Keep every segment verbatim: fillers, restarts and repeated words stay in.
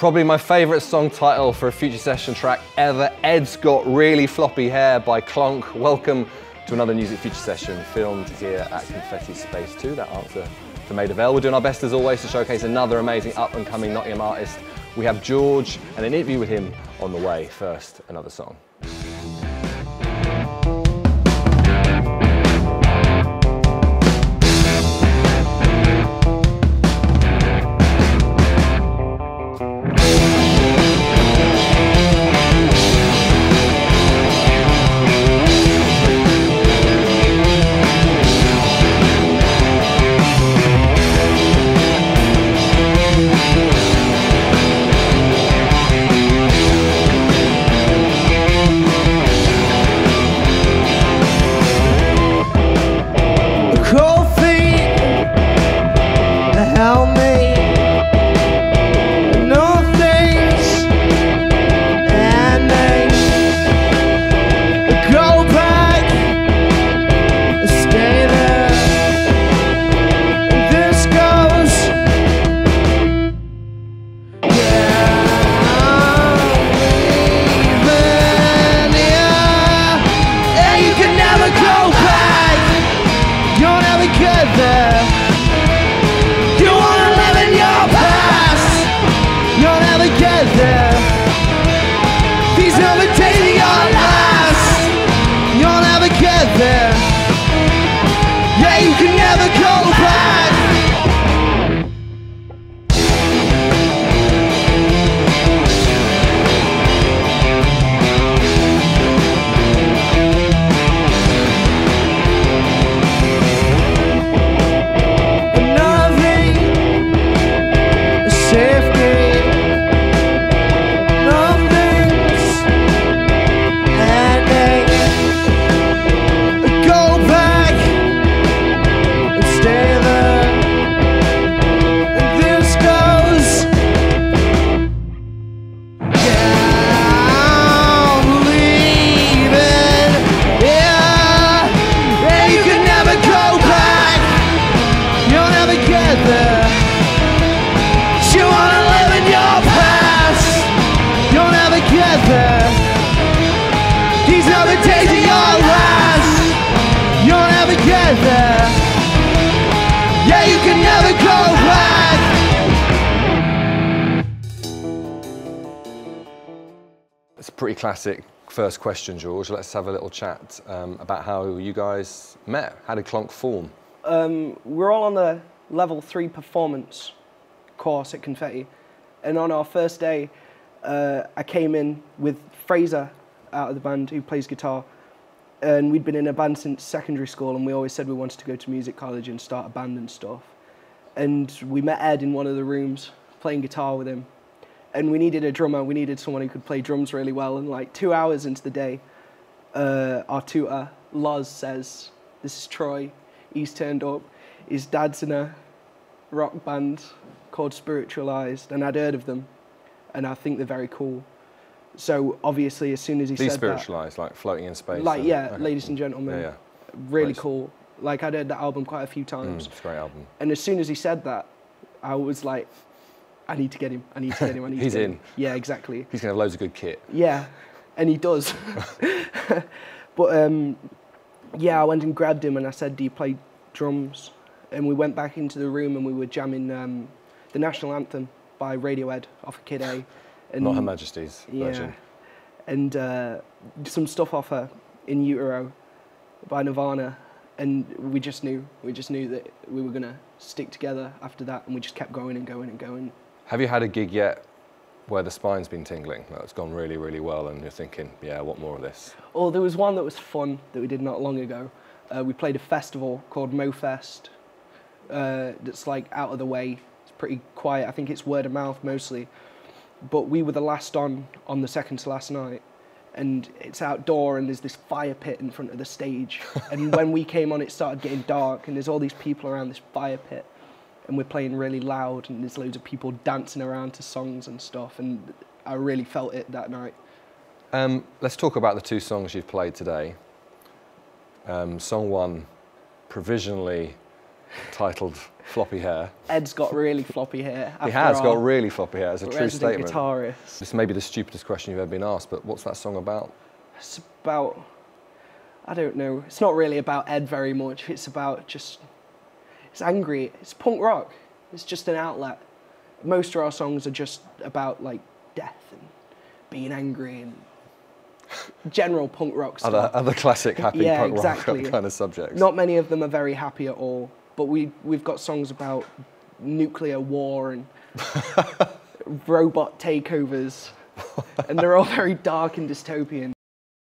Probably my favourite song title for a Future Session track ever. Ed's Got Really Floppy Hair by Clonk. Welcome to another Music Future Session filmed here at Confetti Space two. That answer to Maida Vale. We're doing our best as always to showcase another amazing up and coming Nottingham artist. We have George and an interview with him on the way. First, another song. It's a pretty classic first question, George. Let's have a little chat um, about how you guys met. How did Clonk form? Um, we're all on the level three performance course at Confetti, and on our first day, uh, I came in with Fraser out of the band who plays guitar, and we'd been in a band since secondary school, and we always said we wanted to go to music college and start a band and stuff. And we met Ed in one of the rooms playing guitar with him. And we needed a drummer, we needed someone who could play drums really well. And like two hours into the day, uh, our tutor, Loz, says, "This is Troy, he's turned up. His dad's in a rock band called Spiritualized," and I'd heard of them, and I think they're very cool. So obviously as soon as he These said Spiritualized, that, like floating in space? like and, yeah, okay, Ladies cool. and Gentlemen, yeah, yeah. really Nice. cool. Like I'd heard that album quite a few times. Mm, it's a great album. And as soon as he said that, I was like, I need to get him, I need to get him, I need He's to get in. him. Yeah, exactly. He's going to have loads of good kit. Yeah, and he does. But um, yeah, I went and grabbed him and I said, "Do you play drums?" And we went back into the room and we were jamming um, the national anthem by Radiohead off of Kid A. And, Not Her Majesty's yeah, version. And uh, some stuff off her In Utero by Nirvana. And we just knew, we just knew that we were gonna stick together after that, and we just kept going and going and going. Have you had a gig yet where the spine's been tingling? That's gone really, really well, and you're thinking, yeah, what more of this? Oh, there was one that was fun that we did not long ago. Uh, we played a festival called MoFest. Uh, that's like out of the way. It's pretty quiet. I think it's word of mouth mostly. But we were the last on on the second to last night, and it's outdoor and there's this fire pit in front of the stage. And when we came on, it started getting dark and there's all these people around this fire pit, and we're playing really loud and there's loads of people dancing around to songs and stuff, and I really felt it that night. Um, let's talk about the two songs you've played today. Um, song one, provisionally titled Floppy Hair. Ed's got really floppy hair. He has got really floppy hair. It's a true statement. Guitarist. This may be the stupidest question you've ever been asked, but what's that song about? It's about, I don't know. It's not really about Ed very much. It's about just, it's angry. It's punk rock. It's just an outlet. Most of our songs are just about like death and being angry and general punk rock stuff. Other, other classic happy yeah, punk exactly. rock kind of subjects. Not many of them are very happy at all, but we, we've got songs about nuclear war and robot takeovers, and they're all very dark and dystopian.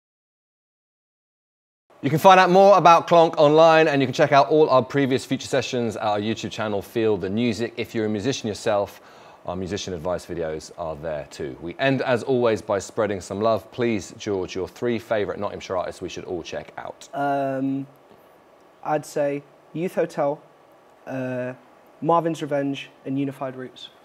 You can find out more about Klonk online, and you can check out all our previous Future Sessions at our YouTube channel, Feel the Music. If you're a musician yourself, our musician advice videos are there too. We end, as always, by spreading some love. Please, George, your three favourite Nottinghamshire artists we should all check out. Um, I'd say Youth Hotel, uh, Marvin's Revenge, and Unified Roots.